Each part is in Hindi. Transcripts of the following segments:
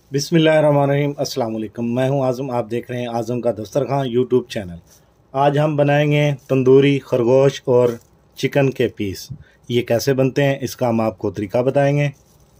बिस्मिल्लाहिर्रहमानिर्रहीम। अस्सलाम वालेकुम। मैं हूं आज़म, आप देख रहे हैं आज़म का दस्तरखान यूट्यूब चैनल। आज हम बनाएंगे तंदूरी खरगोश और चिकन के पीस। ये कैसे बनते हैं इसका हम आपको तरीका बताएंगे।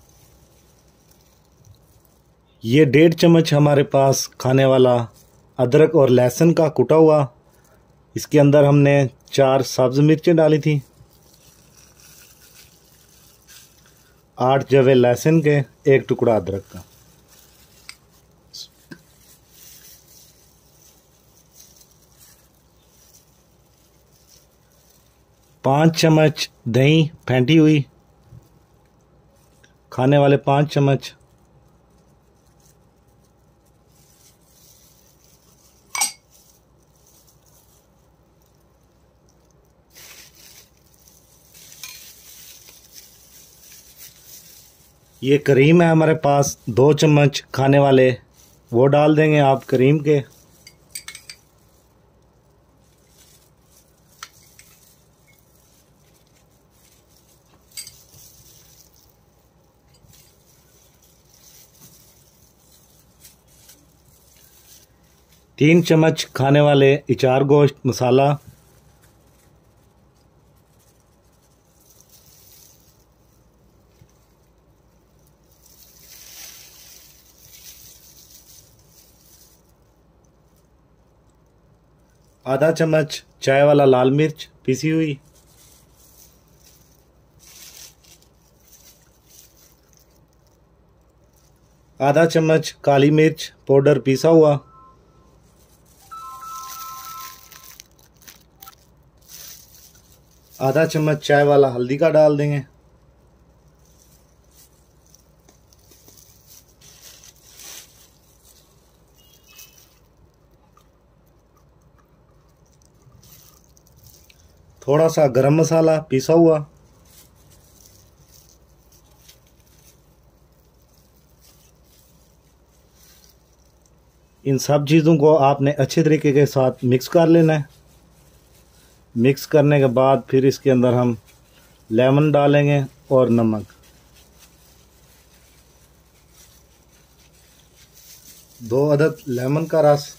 ये 1.5 चम्मच हमारे पास खाने वाला अदरक और लहसुन का कुटा हुआ। इसके अंदर हमने 4 सब्ज़ मिर्चें डाली थी, 8 जवे लहसुन के, 1 टुकड़ा अदरक का, 5 चम्मच दही फेंटी हुई, खाने वाले 5 चम्मच, ये करीम है हमारे पास 2 चम्मच खाने वाले, वो डाल देंगे आप करीम के। तीन चम्मच खाने वाले इचार गोश्त मसाला, आधा चम्मच चाय वाला लाल मिर्च पीसी हुई, आधा चम्मच काली मिर्च पाउडर पीसा हुआ, आधा चम्मच चाय वाला हल्दी का डाल देंगे, थोड़ा सा गरम मसाला पीसा हुआ, इन सब चीज़ों को आपने अच्छे तरीके के साथ मिक्स कर लेना है। मिक्स करने के बाद फिर इसके अंदर हम लेमन डालेंगे और नमक, 2 अदद लेमन का रस,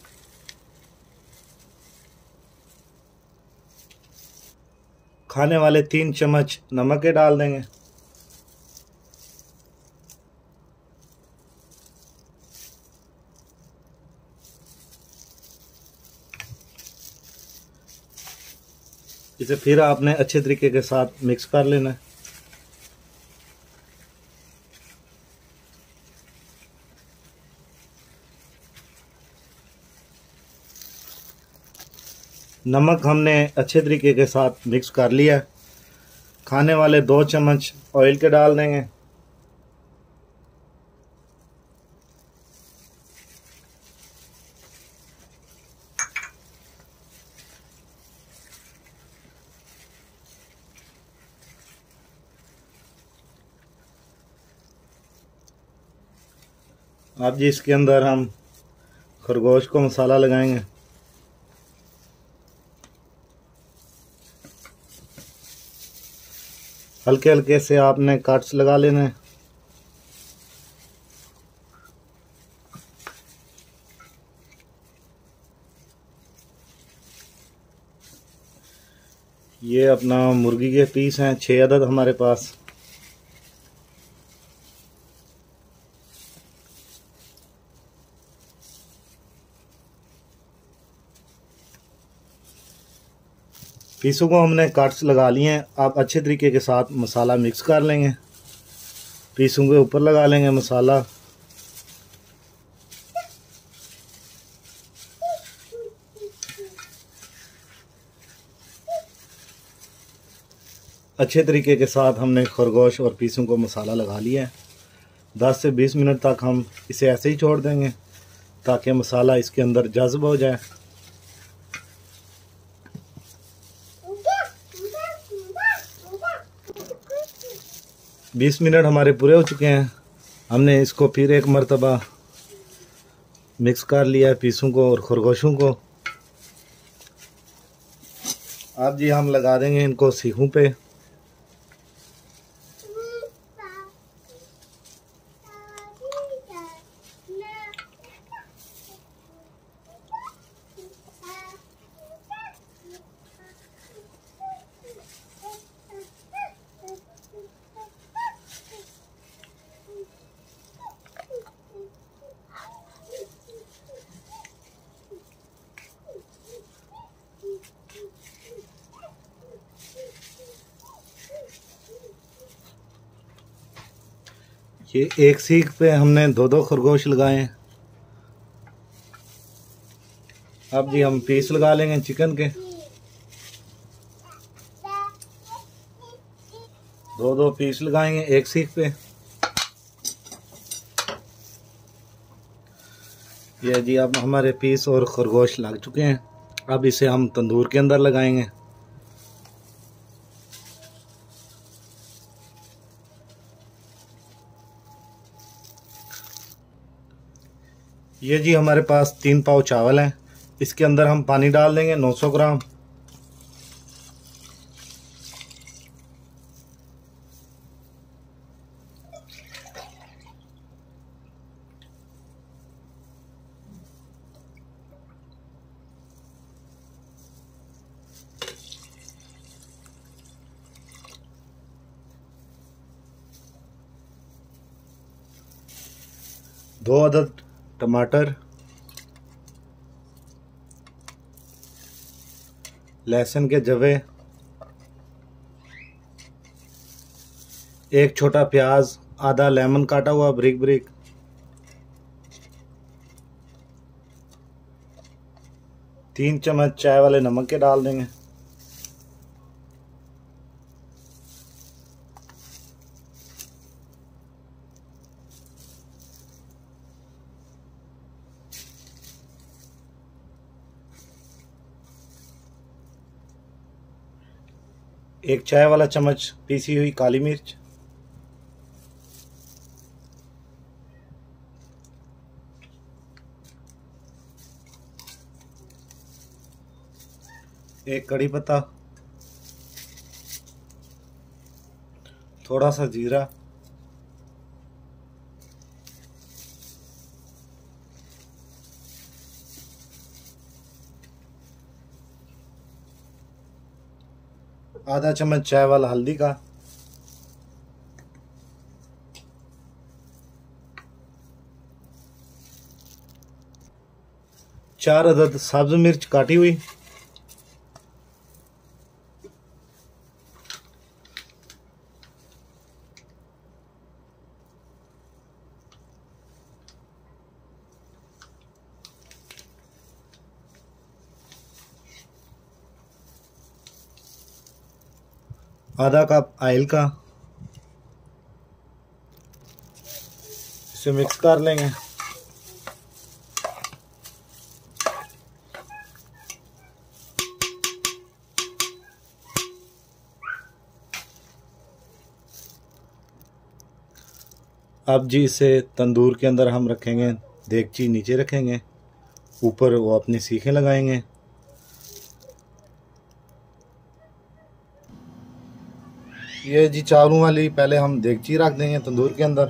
खाने वाले 3 चम्मच नमक के डाल देंगे, इसे फिर आपने अच्छे तरीके के साथ मिक्स कर लेना है। नमक हमने अच्छे तरीके के साथ मिक्स कर लिया। खाने वाले 2 चम्मच ऑयल के डाल देंगे, अब जी इसके अंदर हम खरगोश को मसाला लगाएंगे। हल्के हल्के से आपने कट्स लगा लेने हैं। ये अपना मुर्गी के पीस हैं, 6 अदद हमारे पास। पीसों को हमने कट्स लगा लिए हैं। आप अच्छे तरीके के साथ मसाला मिक्स कर लेंगे, पीसों के ऊपर लगा लेंगे मसाला। अच्छे तरीके के साथ हमने खरगोश और पीसों को मसाला लगा लिया है। 10 से 20 मिनट तक हम इसे ऐसे ही छोड़ देंगे ताकि मसाला इसके अंदर जज़्ब हो जाए। 20 मिनट हमारे पूरे हो चुके हैं। हमने इसको फिर एक मर्तबा मिक्स कर लिया है, पीसों को और खरगोशों को। अब जी हम लगा देंगे इनको सीखों पे। कि एक सीख पे हमने दो दो खरगोश लगाए हैं। अब जी हम पीस लगा लेंगे चिकन के, दो दो पीस लगाएंगे एक सीख पे। ये जी अब हमारे पीस और खरगोश लग चुके हैं। अब इसे हम तंदूर के अंदर लगाएंगे। ये जी हमारे पास 3 पाव चावल हैं। इसके अंदर हम पानी डाल देंगे 900 ग्राम। दो अदद टमाटर, लहसुन के जवे, एक छोटा प्याज, आधा लेमन काटा हुआ बारीक बारीक, तीन चम्मच चाय वाले नमक के डाल देंगे। एक चाय वाला चम्मच पीसी हुई काली मिर्च, एक कड़ी पत्ता, थोड़ा सा जीरा, आधा चम्मच चाय वाला हल्दी का, चार अदद सब्ज मिर्च काटी हुई, आधा कप ऑयल का। इसे मिक्स कर लेंगे। अब जी इसे तंदूर के अंदर हम रखेंगे, देगची नीचे रखेंगे, ऊपर वो अपनी सीखें लगाएंगे। ये जी चावलों वाली पहले हम देगची रख देंगे तंदूर के अंदर।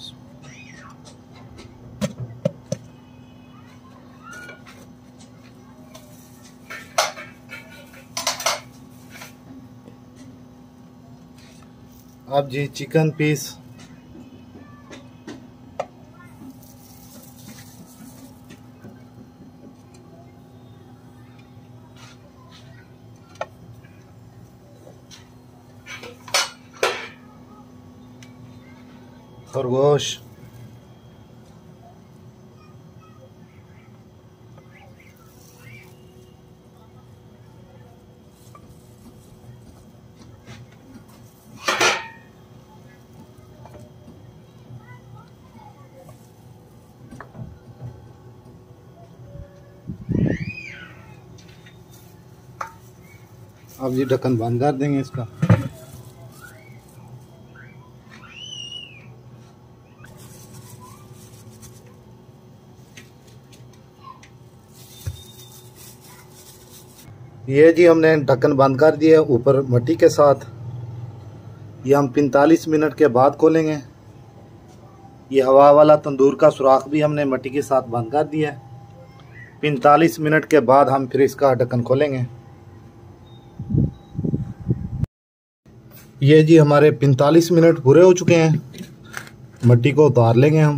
अब जी चिकन पीस खरगोश, अब जी ढक्कन बंद कर देंगे इसका। ये जी हमने ढक्कन बंद कर दिया ऊपर मट्टी के साथ। ये हम 45 मिनट के बाद खोलेंगे। ये हवा वाला तंदूर का सुराख भी हमने मट्टी के साथ बंद कर दिया है। 45 मिनट के बाद हम फिर इसका ढक्कन खोलेंगे। ये जी हमारे 45 मिनट पूरे हो चुके हैं। मट्टी को उतार लेंगे हम।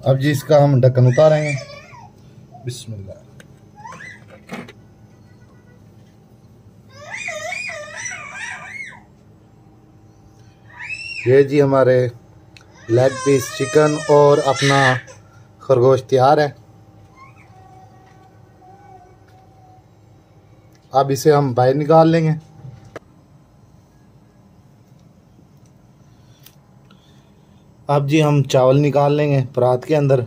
अब जी इसका हम ढक्कन उतारेंगे। बिस्मिल्लाह। ये जी हमारे लेग पीस चिकन और अपना खरगोश तैयार है। अब इसे हम बाहर निकाल लेंगे। अब जी हम चावल निकाल लेंगे परात के अंदर।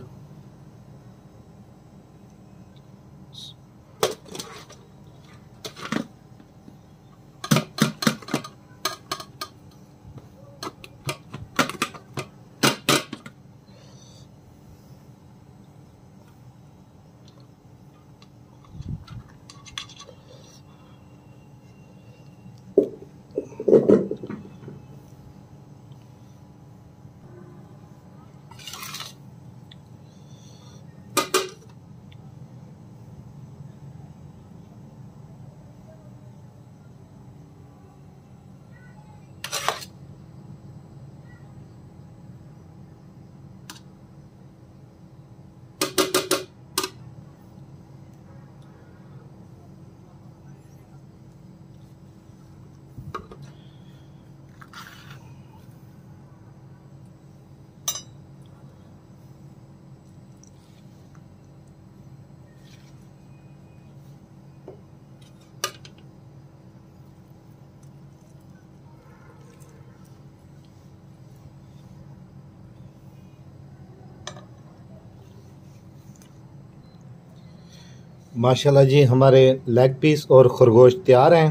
माशाल्लाह जी हमारे लेग पीस और खरगोश तैयार हैं।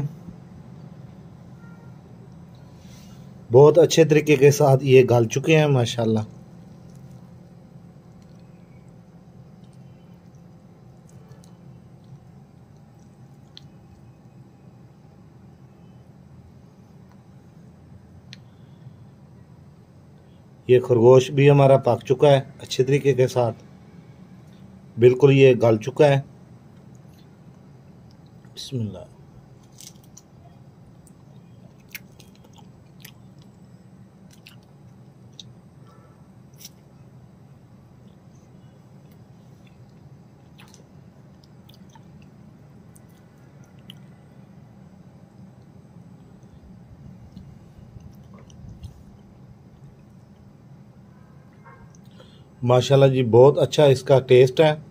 बहुत अच्छे तरीके के साथ ये गल चुके हैं माशाल्लाह। ये खरगोश भी हमारा पक चुका है अच्छे तरीके के साथ, बिल्कुल ये गल चुका है। बिस्मिल्लाह। माशाल्लाह जी बहुत अच्छा इसका टेस्ट है।